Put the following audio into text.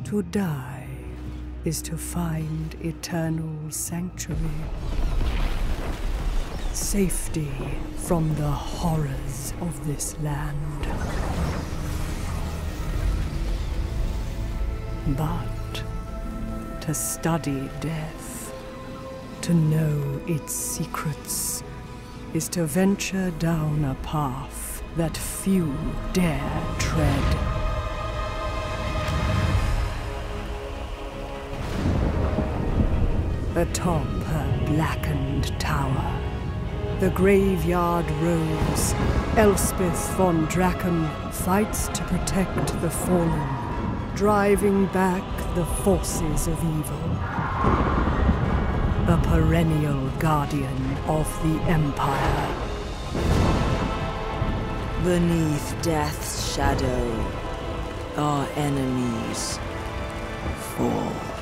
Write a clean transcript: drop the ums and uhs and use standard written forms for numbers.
To die is to find eternal sanctuary. Safety from the horrors of this land. But to study death, to know its secrets, is to venture down a path that few dare tread. Atop her blackened tower, the graveyard rose, Elspeth von Draken fights to protect the fallen, driving back the forces of evil. A perennial guardian of the Empire. Beneath death's shadow, our enemies fall.